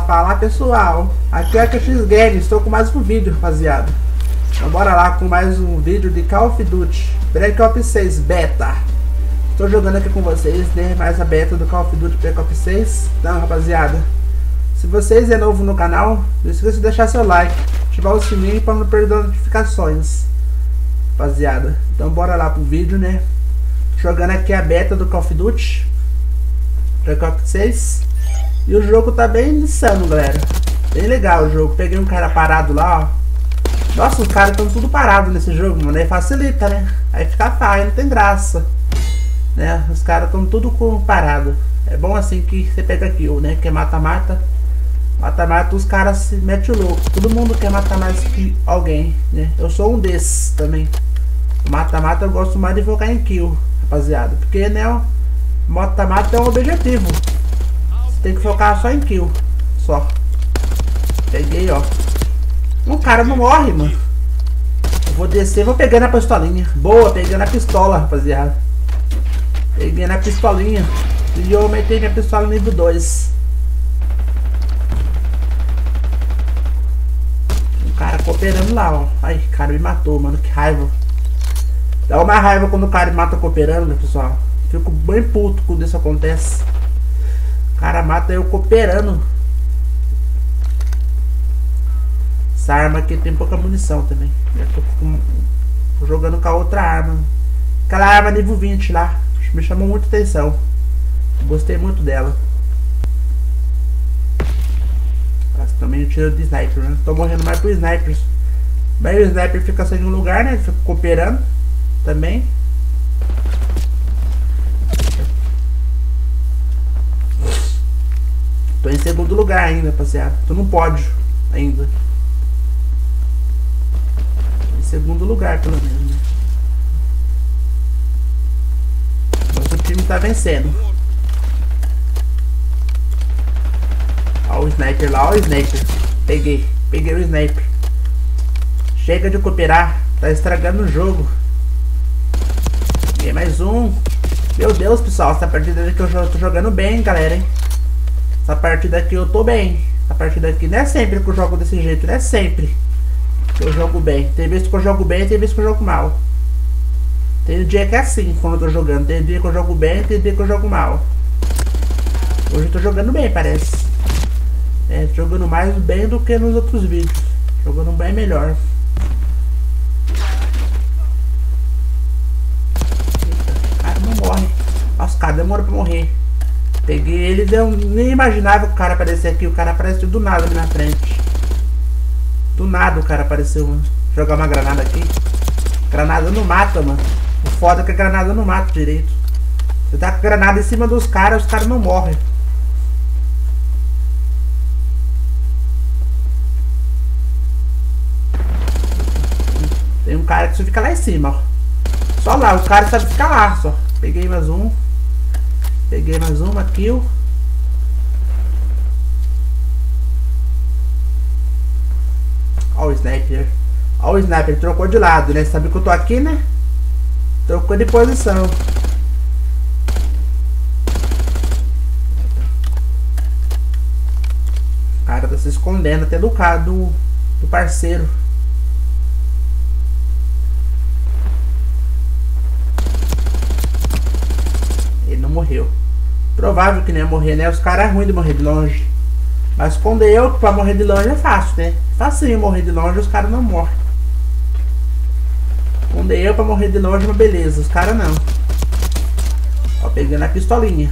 Fala pessoal, aqui é a KX Games, estou com mais um vídeo, rapaziada. Então bora lá com mais um vídeo de Call of Duty Black Ops 6 Beta. Estou jogando aqui com vocês, né, mais a beta do Call of Duty Black Ops 6. Então rapaziada, se vocês é novo no canal, não esqueça de deixar seu like, ativar o sininho para não perder as notificações, rapaziada. Então bora lá pro vídeo, né. Jogando aqui a beta do Call of Duty Black Ops 6. E o jogo tá bem insano, galera. Bem legal o jogo. Peguei um cara parado lá, ó. Nossa, os caras estão tudo parado nesse jogo, mano. Aí facilita, né? Aí fica fácil, não tem graça, né? Os caras estão tudo parado. É bom assim que você pega kill, né? Que é mata-mata. Mata-mata, os caras se metem louco. Todo mundo quer matar mais que alguém, né? Eu sou um desses também. Mata-mata eu gosto mais de focar em kill, rapaziada. Porque, né? Mata-mata é um objetivo. Tem que focar só em kill. Só. Peguei, ó. Um cara não morre, mano. Eu vou descer, vou pegando a pistolinha. Boa, pegando a pistola, rapaziada. Peguei na pistolinha. E eu aumentei minha pistola nível 2. Um cara cooperando lá, ó. Ai, o cara me matou, mano. Que raiva. Dá uma raiva quando o cara me mata cooperando, né, pessoal? Fico bem puto quando isso acontece. O cara mata eu cooperando. Essa arma aqui tem pouca munição também. Eu tô jogando com a outra arma. Aquela arma nível 20 lá. Me chamou muita atenção. Gostei muito dela. Mas também eu tiro de sniper, né? Tô morrendo mais pro sniper. Mas o sniper fica sem um lugar, né? Ele fica cooperando também. Tô em segundo lugar ainda, rapaziada. Tô no pódio ainda. Em segundo lugar, pelo menos, né? Nosso time tá vencendo. Ó o sniper lá, ó o sniper. Peguei o sniper. Chega de cooperar. Tá estragando o jogo. Peguei mais um. Meu Deus, pessoal. Essa partida aqui eu tô jogando bem, galera, hein? Essa partida aqui eu tô bem. Essa partida aqui não é sempre que eu jogo desse jeito. Não é sempre que eu jogo bem. Tem vezes que eu jogo bem, tem vezes que eu jogo mal. Tem dia que é assim quando eu tô jogando. Tem dia que eu jogo bem, tem dia que eu jogo mal. Hoje eu tô jogando bem, parece. É, jogando mais bem do que nos outros vídeos. Jogando bem melhor. Eita, o cara não morre. Nossa, o cara demora pra morrer. Peguei eles, eu nem imaginava que o cara aparecer aqui. O cara apareceu do nada ali na frente. Do nada o cara apareceu, mano. Jogar uma granada aqui. Granada não mata, mano. O foda é que a granada não mata direito. Você tá com a granada em cima dos caras, os caras não morrem. Tem um cara que só fica lá em cima, ó. Só lá, o cara sabe ficar lá, só. Peguei mais um. Peguei mais uma kill. Ó o sniper. Ó o sniper, trocou de lado, né? Sabe que eu tô aqui, né? Trocou de posição. O cara tá se escondendo até do parceiro. Ele não morreu. Provável que nem ia morrer, né? Os caras é ruim de morrer de longe. Mas quando eu, pra morrer de longe é fácil, né? Facinho morrer de longe, os caras não morrem. Quando eu, pra morrer de longe, é uma beleza. Os caras não. Ó, pegando a pistolinha.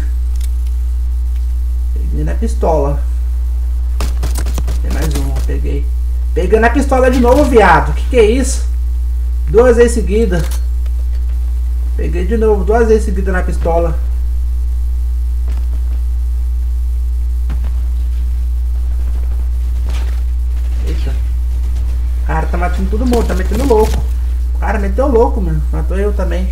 Peguei na pistola. Tem mais um, ó, peguei. Pegando a pistola de novo, viado. Que é isso? 2 vezes seguidas. Peguei de novo, 2 vezes seguidas na pistola. Eita. O cara tá matando todo mundo, tá metendo louco. O cara meteu louco, mano. Matou eu também.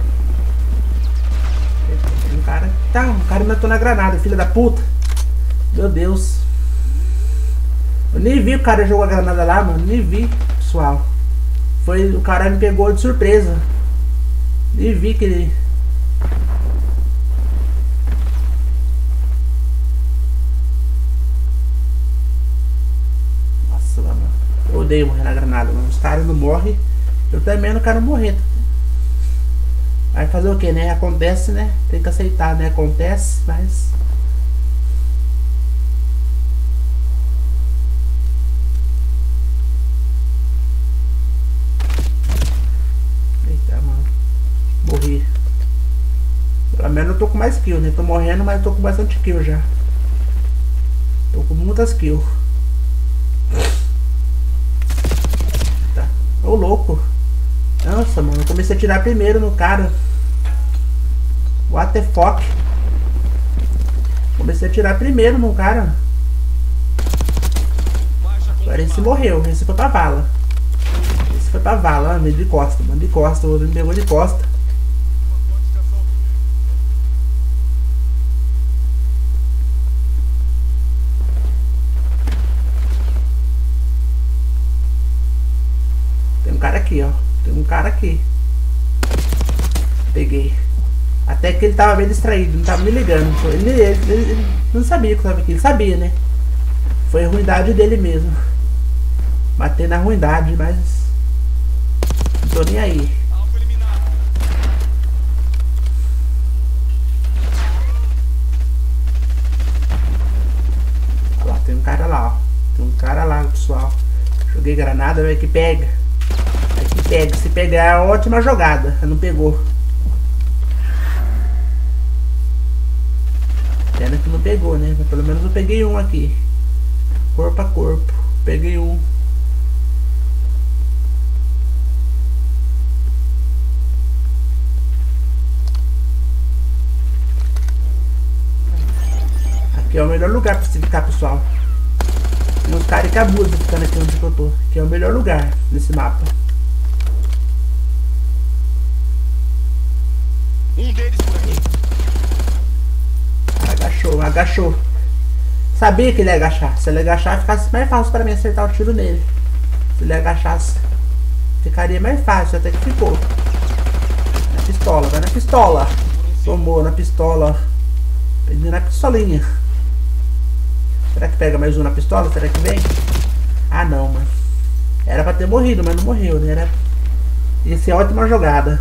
Tá, o cara me matou na granada, filha da puta. Meu Deus. Eu nem vi o cara jogou a granada lá, mano. Nem vi, pessoal. O cara me pegou de surpresa. Nem vi que ele... Nossa, mano. Eu odeio morrer na granada, mano. Os caras não morrem. Eu também não quero morrer. Vai fazer o que, né? Acontece, né? Tem que aceitar, né? Acontece, mas... Eita, mano. Morri. Pelo menos eu tô com mais kill, né? Tô morrendo, mas tô com bastante kill já. Tô com muitas kills. Tá. Ô, louco. Nossa, mano. Eu comecei a atirar primeiro no cara. What the fuck? Comecei a atirar primeiro no cara. Agora esse morreu. Esse foi pra vala. Esse foi pra vala. Meio de costa. Mano, de costa. O outro me pegou de costa. Tem um cara aqui, ó. Tem um cara aqui. Peguei. Até que ele tava bem distraído, não tava me ligando. Ele não sabia que eu tava aqui. Ele sabia, né? Foi a ruindade dele mesmo. Bater na ruindade, mas... Não tô nem aí. Olha lá, tem um cara lá, ó. Tem um cara lá, pessoal. Joguei granada, vai que pega. Vai que pega. Se pegar é ótima jogada. Não pegou. Pena que não pegou, né? Mas pelo menos eu peguei um aqui. Corpo a corpo. Peguei um. Aqui é o melhor lugar pra se ficar, pessoal. Tem uns caras que abusam ficando aqui onde eu tô. Aqui é o melhor lugar nesse mapa. Um deles por aqui. Agachou. Sabia que ele ia agachar. Se ele agachar, ficasse mais fácil pra mim acertar o tiro nele. Se ele agachasse, ficaria mais fácil. Até que ficou. Na pistola, vai na pistola. Tomou na pistola. Peguei na pistolinha. Será que pega mais um na pistola? Será que vem? Ah, não, mano. Era pra ter morrido, mas não morreu, né? Essa é ótima jogada.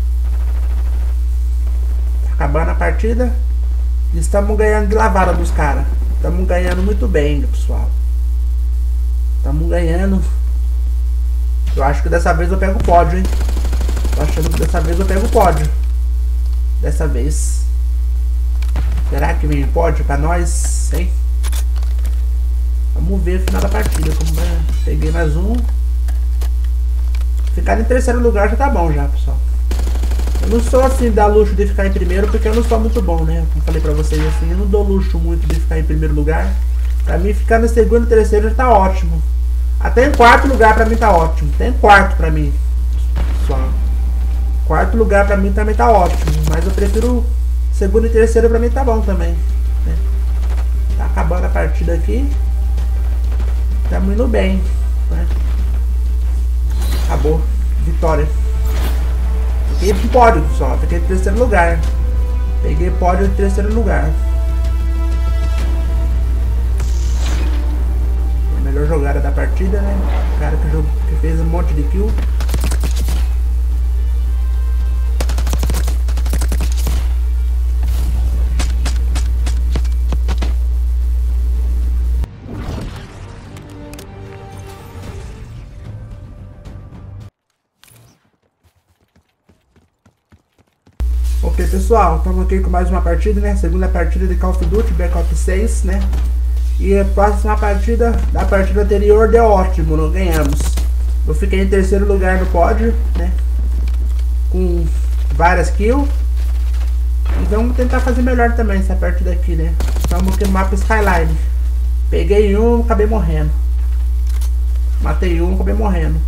Tá acabando a partida. Estamos ganhando de lavada dos caras. Estamos ganhando muito bem, pessoal. Estamos ganhando. Eu acho que dessa vez eu pego o pódio, hein? Tô achando que dessa vez eu pego o pódio. Dessa vez. Será que vem pódio pra nós? Hein? Vamos ver o final da partida. Como é? Peguei mais um. Ficar em terceiro lugar já tá bom já, pessoal. Eu não sou assim, dar luxo de ficar em primeiro, porque eu não sou muito bom, né? Como falei pra vocês assim, eu não dou luxo muito de ficar em primeiro lugar. Pra mim, ficar no segundo e terceiro já tá ótimo. Até em quarto lugar pra mim tá ótimo. Até em quarto pra mim, pessoal. Quarto lugar pra mim também tá ótimo. Mas eu prefiro segundo e terceiro pra mim tá bom também, né? Tá acabando a partida aqui. Tamo indo bem, né? Acabou. Vitória. Fiquei em pódio, pessoal. Fiquei em terceiro lugar. Peguei pódio em terceiro lugar. A melhor jogada da partida, né? O cara que fez um monte de kill. Ok, pessoal, estamos aqui com mais uma partida, né? Segunda partida de Call of Duty, Black Ops 6, né? E a próxima partida, da partida anterior, deu ótimo, não ganhamos. Eu fiquei em terceiro lugar no pódio, né? Com várias kills. E vamos tentar fazer melhor também essa partida aqui, né? Estamos aqui no mapa Skyline. Peguei um, acabei morrendo. Matei um, acabei morrendo.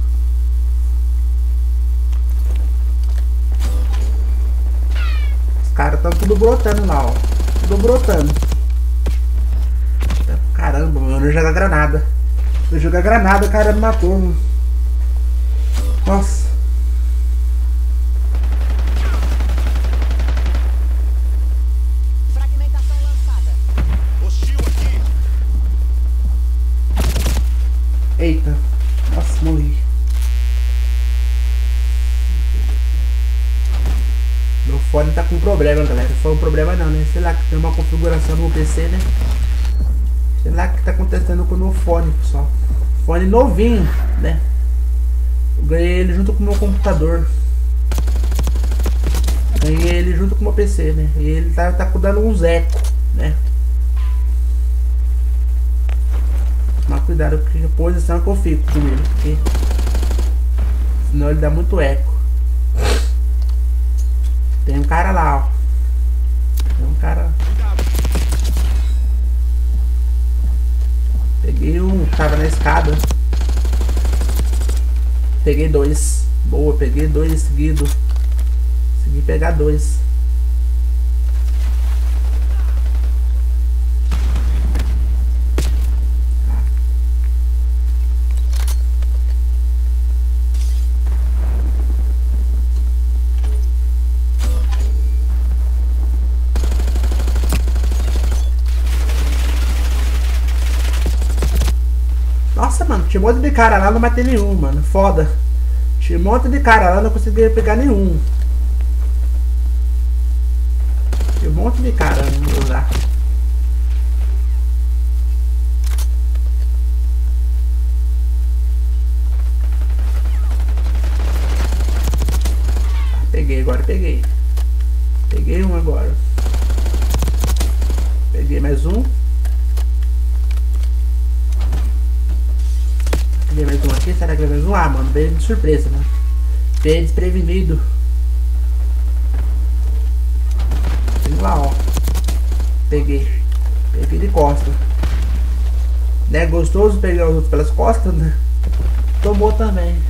Os caras estão tudo brotando lá, ó. Tudo brotando. mano, jogar granada. Eu jogar granada, o cara me matou, mano. Nossa. Fragmentação lançada. Hostil aqui. Eita. Nossa, morri. Meu fone tá com problema, galera. Foi um problema não, né? Sei lá que tem uma configuração no PC, né? Sei lá o que tá acontecendo com o meu fone, pessoal. Fone novinho, né? Eu ganhei ele junto com o meu computador. Ganhei ele junto com o meu PC, né? E ele tá dando uns eco, né? Mas cuidado com a posição que eu fico com ele, porque senão ele dá muito eco. Tem um cara lá, ó. Tem um cara. Peguei um, tava na escada. Peguei dois. Boa, peguei dois seguidos. Consegui pegar dois. Nossa, mano, tinha um monte de cara lá, não matei nenhum, mano. Foda. Tinha um monte de cara lá, não consegui pegar nenhum. Tinha um monte de cara no lugar. Ah, peguei agora, peguei. Peguei um agora. Peguei mais um. Peguei mais um aqui, será que vai mais um? Ah, mano, veio de surpresa, mano. Veio desprevenido. Tem lá, ó. Peguei. Peguei de costa. Né, gostoso pegar os outros pelas costas, né? Tomou também.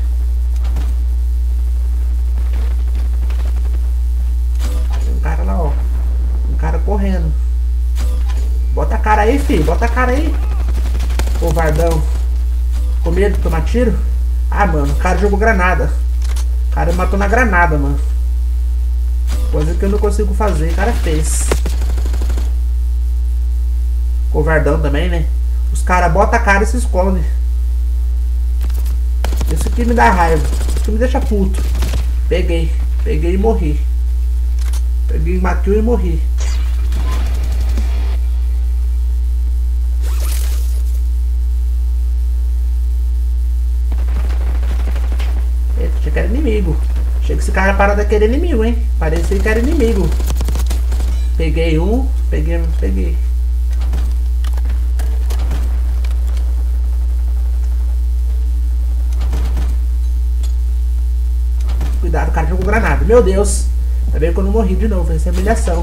Tem um cara lá, ó. Um cara correndo. Bota a cara aí, filho. Bota a cara aí. Covardão. Com medo de tomar tiro? Ah, mano, o cara jogou granada. O cara matou na granada, mano. Coisa que eu não consigo fazer, o cara fez. Covardão também, né? Os caras botam a cara e se escondem. Isso aqui me dá raiva. Isso aqui me deixa puto. Peguei. Peguei e morri. Peguei, matei e morri. Achei que era inimigo. Achei que esse cara parou de querer inimigo, hein? Parecia que era inimigo. Peguei um. Peguei. Cuidado, o cara jogou granada. Meu Deus. Tá vendo que eu não morri de novo. Essa é humilhação.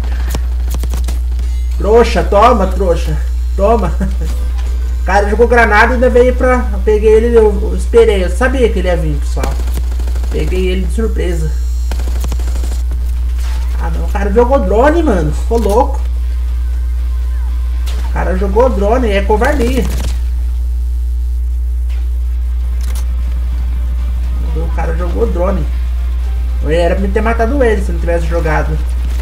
Trouxa, toma, trouxa. Toma. O cara jogou granada e ainda veio pra... Eu peguei ele, eu esperei. Eu sabia que ele ia vir, pessoal. Peguei ele de surpresa. Ah, não. O cara jogou drone, mano. Ficou louco. O cara jogou drone. É covardia. O cara jogou drone. Era pra me ter matado ele se não tivesse jogado.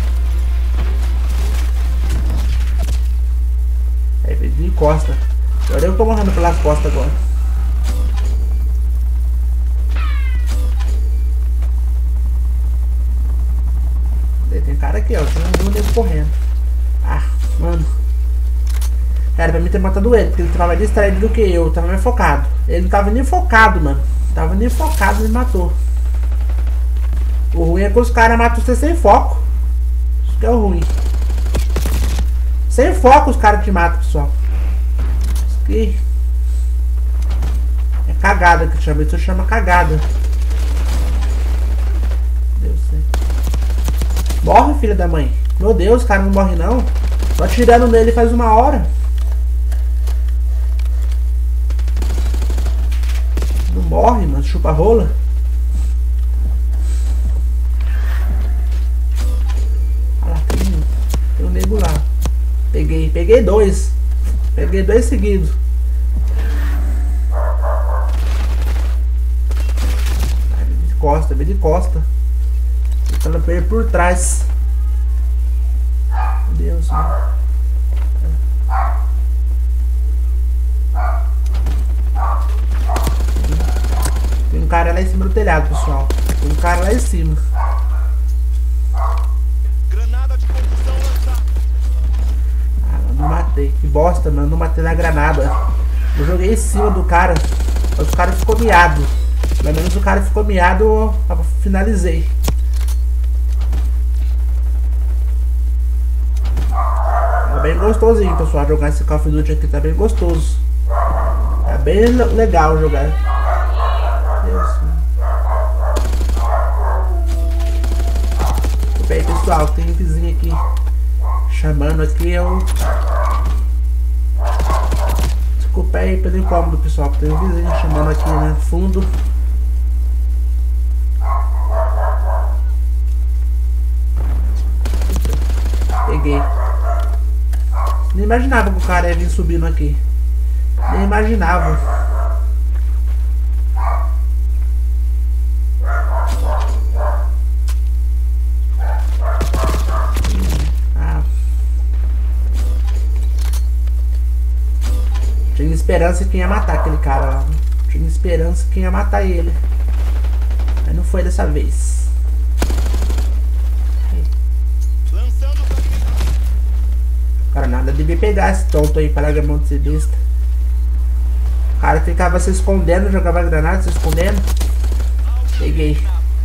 Aí veio de costa. Agora eu tô morrendo pelas costas agora. Tem cara aqui, ó. Tem um dele correndo. Ah, mano. Era pra mim ter matado ele, porque ele tava mais distraído do que eu. Tava mais focado. Ele não tava nem focado, mano. Tava nem focado, ele matou. O ruim é que os caras matam você sem foco. Isso que é o ruim. Sem foco os caras te matam, pessoal. Isso aqui é cagada que chama. Isso chama cagada. Deus céu. Morre, filha da mãe. Meu Deus, o cara não morre não. Tô atirando nele faz uma hora. Não morre, mano. Chupa rola. Olha lá, tem um nego lá. Peguei dois. Peguei 2 seguidos. Vem de costa. Ela veio por trás. Meu Deus, mano. Tem um cara lá em cima do telhado, pessoal. Tem um cara lá em cima. Granada de confusão lançada. Ah, eu não matei. Que bosta, mano. Não matei na granada. Eu joguei em cima do cara. Mas o cara ficou miado. Pelo menos o cara ficou miado, eu finalizei. Tá bem gostosinho, pessoal. Jogar esse Call of Duty aqui tá bem gostoso. Tá bem legal jogar. Deus. Tudo bem, pessoal. Tem um vizinho aqui chamando aqui. Desculpa aí pelo incômodo, pessoal. Tem um vizinho chamando aqui no fundo. Peguei. Nem imaginava que o cara ia vir subindo aqui. Nem imaginava. Tinha esperança que ia matar aquele cara lá. Tinha esperança que ia matar ele. Mas não foi dessa vez. Cara, nada devia pegar esse tonto aí para a mão de ser besta. O cara ficava se escondendo, jogava granada, se escondendo. Peguei.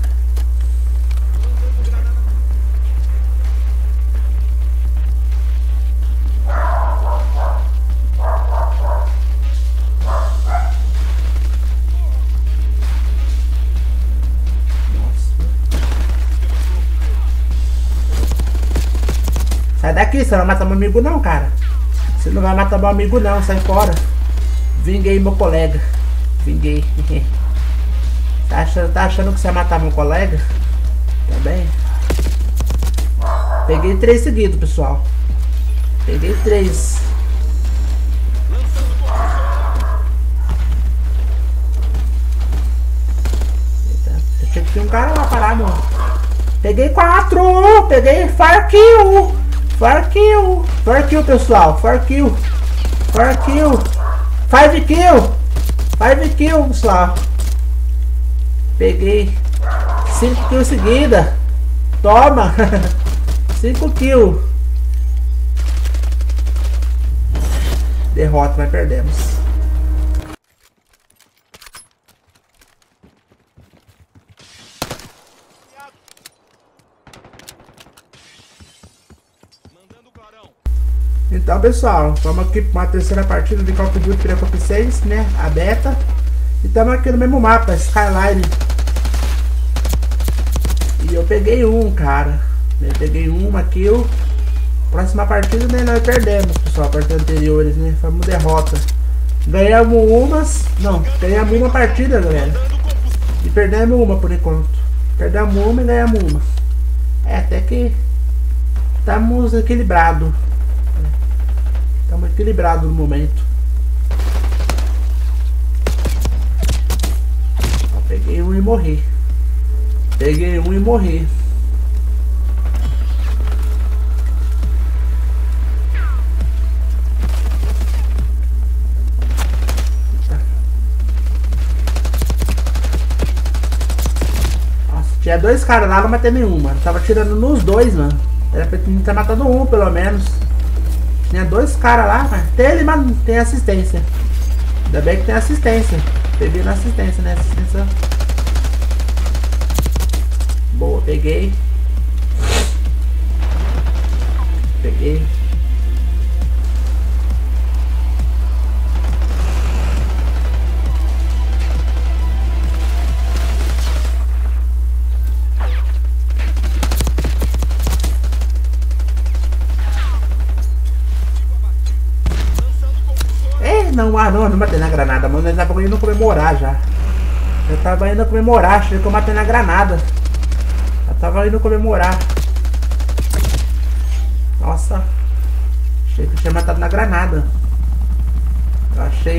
Sai daqui, você não vai matar meu amigo não, cara. Você não vai matar meu amigo não, sai fora. Vinguei meu colega. Vinguei. Tá achando que você vai matar meu colega? Tá bem? Peguei 3 seguidos, pessoal. Peguei 3. Eita, tinha que ter um cara lá parado. Peguei 4. Peguei fire kill. Fire kill! Fire kill, pessoal! Fire kill! Fire kill! 5 kill! 5 kill, pessoal! Peguei 5 kills seguida! Toma! 5 kills! Derrota, mas perdemos. Então, pessoal, estamos aqui para uma terceira partida de Call of Duty Black Ops 6, né? A beta. E estamos aqui no mesmo mapa, Skyline. E eu peguei um, cara. Eu peguei uma kill. Próxima partida, né? Nós perdemos, pessoal. Partidas anteriores, né? Foi uma derrota. Ganhamos umas. Não, ganhamos uma partida, galera. E perdemos uma por enquanto. Perdemos uma e ganhamos uma. É, até que estamos equilibrados. Estamos equilibrados no momento. Ó, peguei um e morri. Peguei um e morri. Nossa, tinha 2 caras lá, não matei nenhum, mano. Tava tirando nos 2, mano. Era pra ter matado um, pelo menos. Tinha 2 caras lá, mas tem, mas não tem assistência. Ainda bem que tem assistência. Peguei na assistência, né? Assistência. Boa, peguei. Peguei. Não, não matei na granada, mano. Eu tava indo comemorar já. Eu tava indo comemorar, achei que eu matei na granada. Eu tava indo comemorar. Nossa. Achei que eu tinha matado na granada. Achei.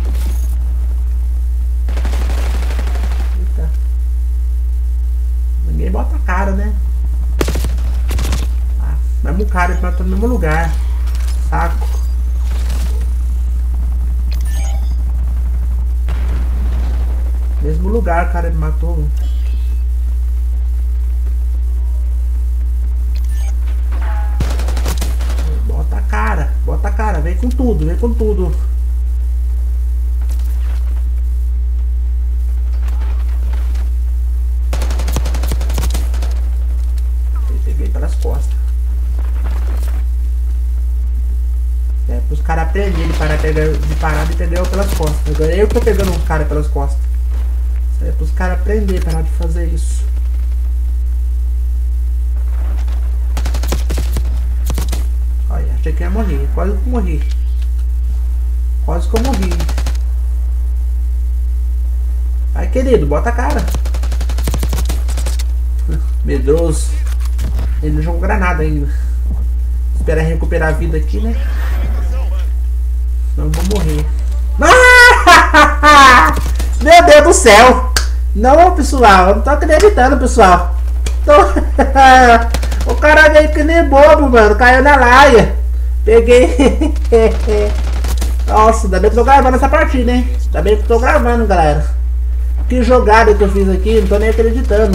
Eita. Ninguém bota a cara, né? Ah, mesmo cara, ele matou no mesmo lugar. Saco. Mesmo lugar, cara, ele matou. Bota a cara, vem com tudo, vem com tudo. Peguei pelas costas. É pros caras aprenderem de parar de pegar eu pelas costas. Agora eu que tô pegando um cara pelas costas. Isso aí é pros caras aprenderem a parar de fazer isso. Achei que ia morrer, quase que eu morri. Quase que eu morri. Vai, querido, bota a cara. Medroso. Ele não jogou granada ainda. Espera recuperar a vida aqui, né? Senão eu vou morrer. Meu Deus do céu! Não, pessoal, eu não tô acreditando, pessoal. O cara veio que nem bobo, mano. Caiu na laia. Peguei. Nossa, ainda bem que eu tô gravando essa partida, hein? Ainda bem que eu tô gravando, galera. Que jogada que eu fiz aqui, não tô nem acreditando.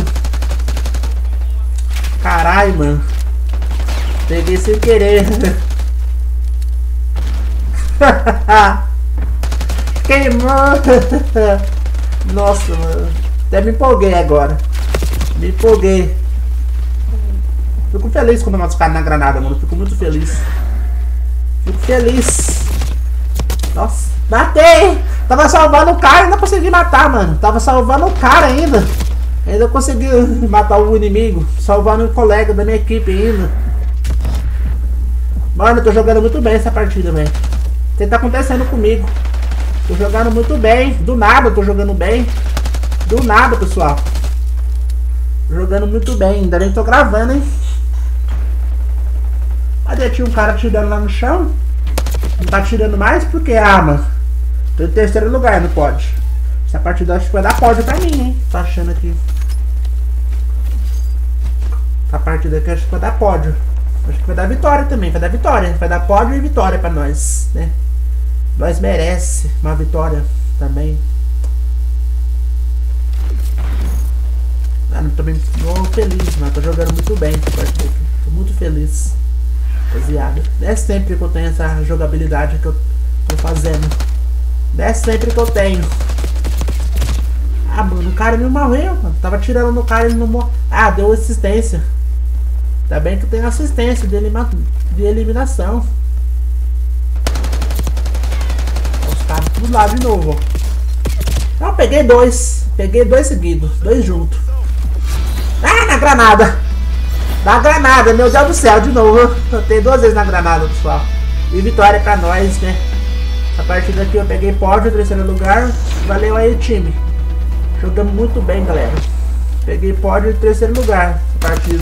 Caralho, mano. Peguei sem querer. Queimou. Nossa, mano. Até me empolguei agora. Me empolguei. Fico feliz quando eu mato os caras na granada, mano. Fico muito feliz. Fico feliz. Nossa, matei! Tava salvando o cara e ainda consegui matar, mano. Tava salvando o cara ainda. Ainda consegui matar o inimigo. Salvando um colega da minha equipe ainda. Mano, eu tô jogando muito bem essa partida, velho. O que tá acontecendo comigo? Tô jogando muito bem. Do nada eu tô jogando bem. Do nada, pessoal. Jogando muito bem. Ainda nem tô gravando, hein? Cadê? Tinha um cara tirando lá no chão. Não tá tirando mais porque, mano, tô em terceiro lugar, não pode. Essa partida acho que vai dar pódio pra mim, hein? Tô achando aqui. Essa partida aqui acho que vai dar pódio. Acho que vai dar vitória também, vai dar vitória. Vai dar pódio e vitória pra nós, né? Nós merece uma vitória também. Mano, também tô feliz, mano. Tô jogando muito bem essa partida aqui. Tô muito feliz. Rapaziada, não é sempre que eu tenho essa jogabilidade que eu tô fazendo. Não é sempre que eu tenho. Ah, mano, o cara me morreu, mano. Tava tirando no cara e ele não morreu. Ah, deu assistência. Ainda bem que tem assistência de eliminação. Os caras tudo lá de novo, ó. Não, peguei dois. Peguei dois seguidos. Dois juntos. Ah, na granada. Na granada, meu Deus do céu, de novo. Eu tenho duas vezes na granada, pessoal. E vitória pra nós, né? A partida aqui eu peguei pódio, terceiro lugar. Valeu aí, time. Jogamos muito bem, galera. Peguei pódio em terceiro lugar. Essa partida.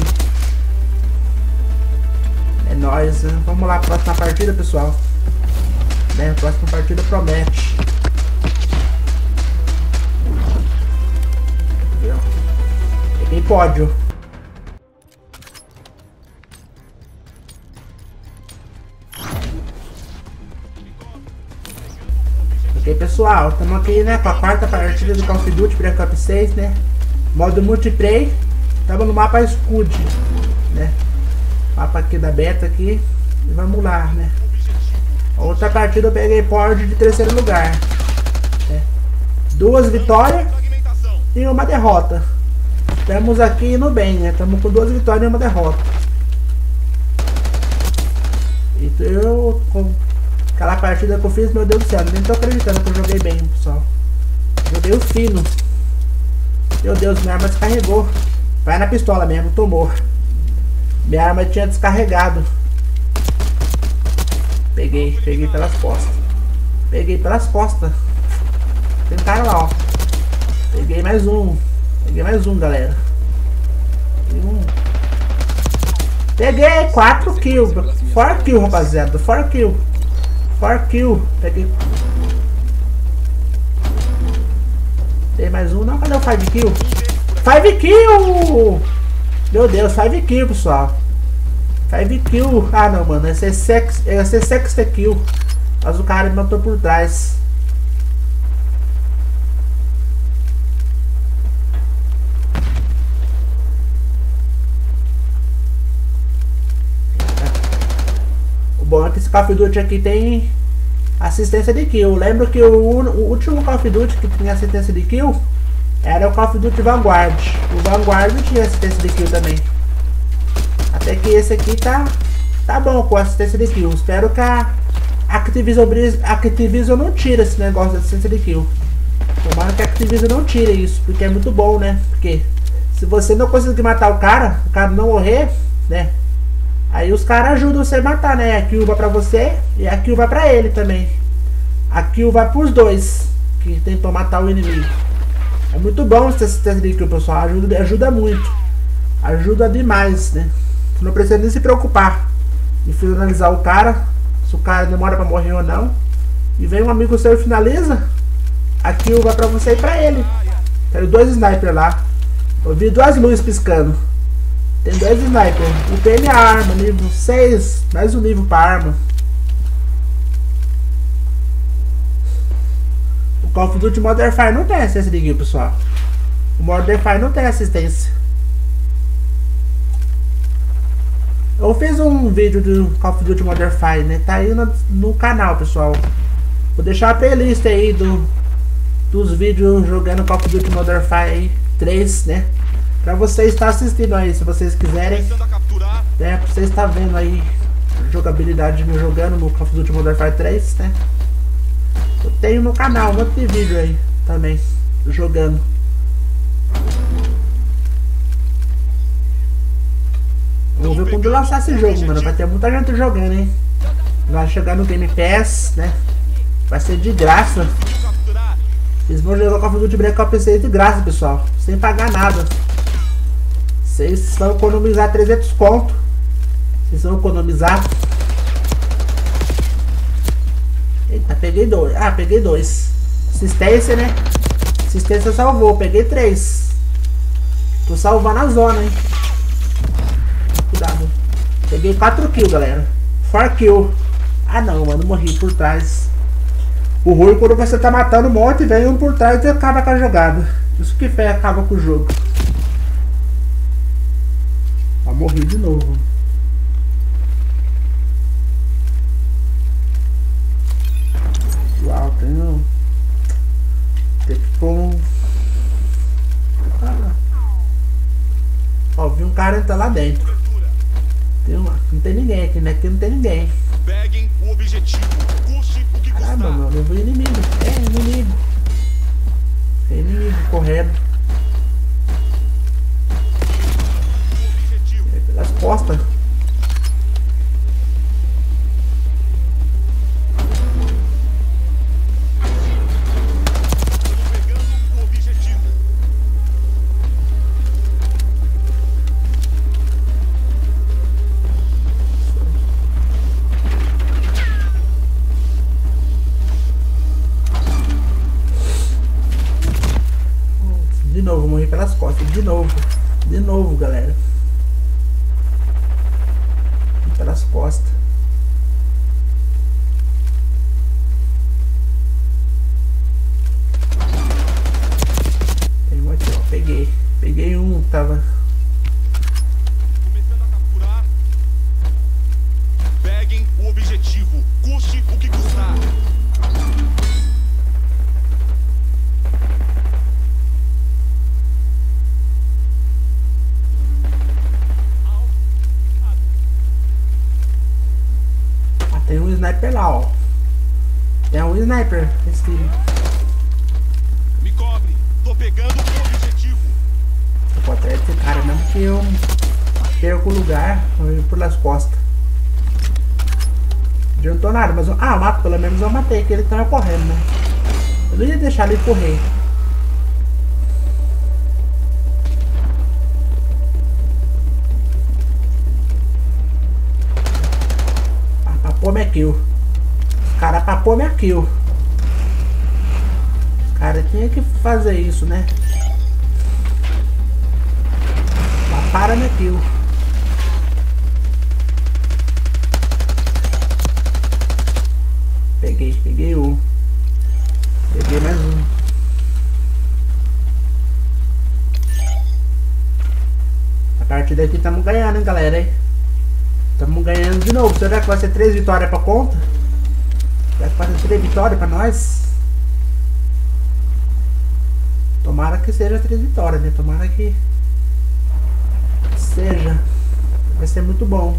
É nóis, né? Vamos lá, próxima partida, pessoal. Né? A próxima partida promete. Peguei pódio. Ok, pessoal, estamos aqui, né, com a quarta partida do Call of Duty Black Ops 6, né, modo multiplayer. Estamos no mapa Scud, né, mapa aqui da beta aqui, e vamos lá, né. A outra partida eu peguei pódio de terceiro lugar, né? 2 vitórias e uma derrota. Estamos aqui indo bem, né, estamos com 2 vitórias e uma derrota. Então eu... Aquela partida que eu fiz, meu Deus do céu, nem tô acreditando que eu joguei bem, pessoal. Joguei o fino. Meu Deus, minha arma descarregou. Vai na pistola mesmo, tomou. Minha arma tinha descarregado. Peguei pelas costas. Peguei pelas costas. Tem cara lá, ó. Peguei mais um, galera. Peguei 4 kills. 4 kills, rapaziada. 4 kills. 4 kills. Tem mais um, não? Cadê o 5 kill? 5 kill! Meu Deus, 5 kill, pessoal. 5 kill. Ah, não, mano. Ia ser sexta kill. Mas o cara me matou por trás. O bom é que esse Call of Duty aqui tem assistência de kill. Lembro que o último Call of Duty que tinha assistência de kill era o Call of Duty Vanguard. O Vanguard tinha assistência de kill também. Até que esse aqui tá bom com assistência de kill. Espero que a Activision não tire esse negócio de assistência de kill. Tomara que a Activision não tire isso, porque é muito bom, né? Porque se você não conseguir matar o cara não morrer, né? Aí os caras ajudam você a matar, né? A kill vai pra você e a kill vai pra ele também. A kill vai pros dois que tentou matar o inimigo. É muito bom essa assistência de kill, pessoal. Ajuda muito. Ajuda demais, né? Você não precisa nem se preocupar em finalizar o cara, se o cara demora pra morrer ou não. E vem um amigo seu e finaliza, a kill vai pra você e pra ele. Tem 2 snipers lá. Eu vi 2 luzes piscando. Tem 2 snipers. O PM é a arma, nível 6. Mais um nível pra arma. O Call of Duty Modern Warfare não tem assistência de kill, pessoal. O Modern Warfare não tem assistência. Eu fiz um vídeo do Call of Duty Modern Warfare, né? Tá aí no canal, pessoal. Vou deixar a playlist aí dos vídeos jogando Call of Duty Modern Warfare 3, né? Pra vocês estar assistindo aí, se vocês quiserem. Né? Pra vocês estar vendo aí a jogabilidade de mim jogando no Call of Duty Modern Warfare 3, né? Eu tenho no canal um monte de vídeo aí também, jogando. Vamos ver quando lançar esse jogo, mano. Vai ter muita gente jogando, hein? Vai chegar no Game Pass, né? Vai ser de graça. Vocês vão jogar o Call of Duty Black Ops 6 de graça, pessoal. Sem pagar nada. Vocês vão economizar 300 conto. Vocês vão economizar. Eita, peguei 2. Ah, peguei 2. Assistência, né? Assistência salvou. Peguei 3. Tô salvando a zona, hein? Cuidado. Peguei 4 kills, galera. 4 kills. Ah não, mano, morri por trás. O ruim quando você tá matando um monte, vem um por trás e acaba com a jogada. Isso que fé acaba com o jogo. Ó, morri de novo. Uau, tem que pôr um... Ó, vi um cara entrar lá dentro. Não tem ninguém aqui, né? Aqui não tem ninguém. Peguem o objetivo. Custe o que custar. Caramba, mano, eu vi inimigo. É, inimigo. Tem inimigo correndo. É pelas costas. Pegando o objetivo. De novo, morri pelas costas. De novo. De novo, galera. Pelas costas. Tem um aqui, ó. Peguei. Peguei um que tava... Começando a capturar. Peguem o objetivo. Custe o que custar. Tem um sniper lá, ó. Tem um sniper. Me cobre. Tô pegando o objetivo. Eu vou atrás desse cara mesmo que eu perco o lugar. Eu ir pelas costas. Não adiantou nada, mas eu mato, pelo menos eu matei, que ele tava correndo, né? Eu não ia deixar ele correr. Papou minha kill. Os caras papou minha kill. Cara, tinha que fazer isso, né? Mas para na kill. Peguei um. Peguei mais um. A partida aqui estamos ganhando, hein, galera, hein? Estamos ganhando de novo. Será que vai ser 3 vitórias pra conta? Será que vai ser 3 vitórias pra nós? Tomara que seja 3 vitórias, né? Tomara que seja. Vai ser muito bom.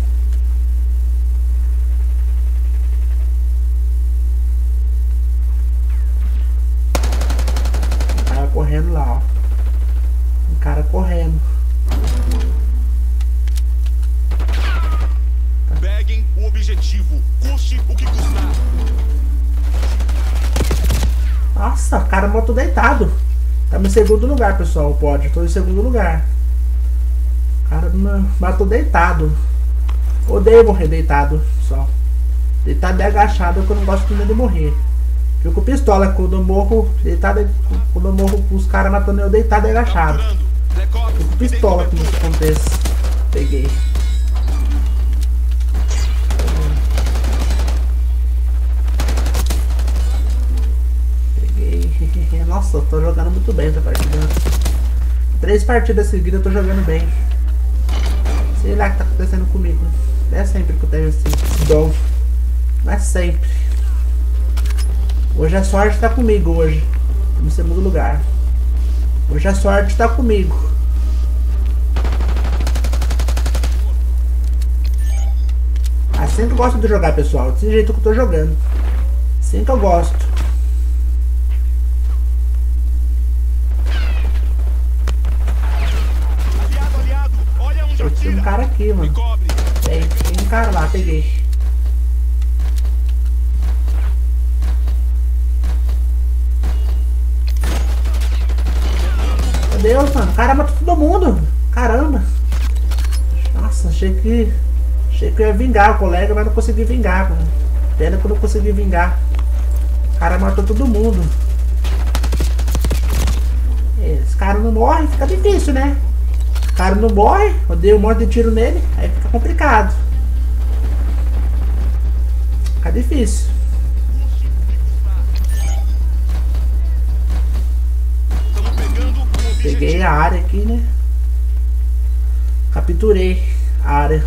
Um cara correndo lá, ó. Um cara correndo. Peguem o objetivo, custe o que custar. Nossa, o cara matou deitado. Estamos em segundo lugar, pessoal. Pode, estou em segundo lugar. O cara matou deitado. Odeio morrer deitado, pessoal. Deitado e agachado, que eu não gosto de morrer. Fico com pistola quando eu morro deitado. Quando eu morro com os caras matando eu deitado e agachado. Fico com pistola quando isso acontece. Peguei. Nossa, eu tô jogando muito bem essa partida. 3 partidas seguidas eu tô jogando bem. Sei lá o que tá acontecendo comigo. Não é sempre que eu tenho esse dom. Não é sempre. Hoje a sorte tá comigo hoje. No segundo lugar. Hoje a sorte tá comigo. Assim que eu gosto de jogar, pessoal. Desse jeito que eu tô jogando. Assim que eu gosto. Tem um cara aqui, mano. Tem um cara lá, peguei. Meu Deus, mano. O cara matou todo mundo. Caramba. Nossa, achei que eu ia vingar o colega, mas não consegui vingar, mano. Pena que eu não consegui vingar. O cara matou todo mundo. Esse cara não morre, fica difícil, né? O cara não morre, eu dei um monte de tiro nele, aí fica complicado. Fica difícil. Peguei a área aqui, né? Capturei a área.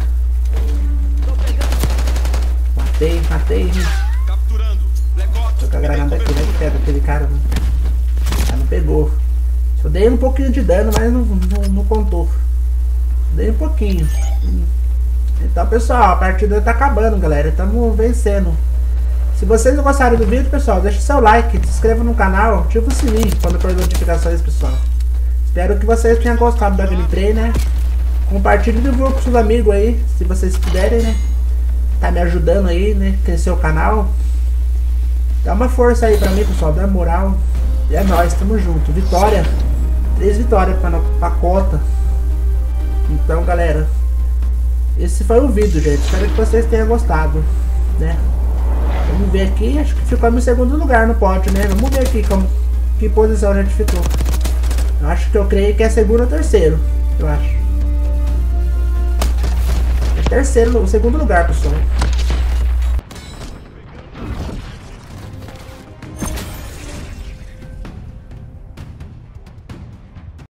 Matei. Joga a granada aqui, né? Que pega aquele cara. Não pegou. Eu dei um pouquinho de dano, mas não contou. Dei um pouquinho. Então, pessoal, a partida tá acabando, galera. Estamos vencendo. Se vocês não gostaram do vídeo, pessoal, deixa seu like, se inscreva no canal, ativa o sininho quando for notificações, pessoal. Espero que vocês tenham gostado da gameplay, né? Compartilhe no grupo com seus amigos aí, se vocês puderem, né? Tá me ajudando aí, né? Crescer o canal. Dá uma força aí pra mim, pessoal, dá moral. E é nóis, tamo junto. Vitória. 3 vitórias pra cota. Então, galera, esse foi o vídeo, gente. Espero que vocês tenham gostado, né? Vamos ver aqui. Acho que ficamos em segundo lugar no pódio, né? Vamos ver aqui que posição a gente ficou. Eu acho que eu creio que é segundo ou terceiro. Eu acho. É terceiro, segundo lugar, pessoal.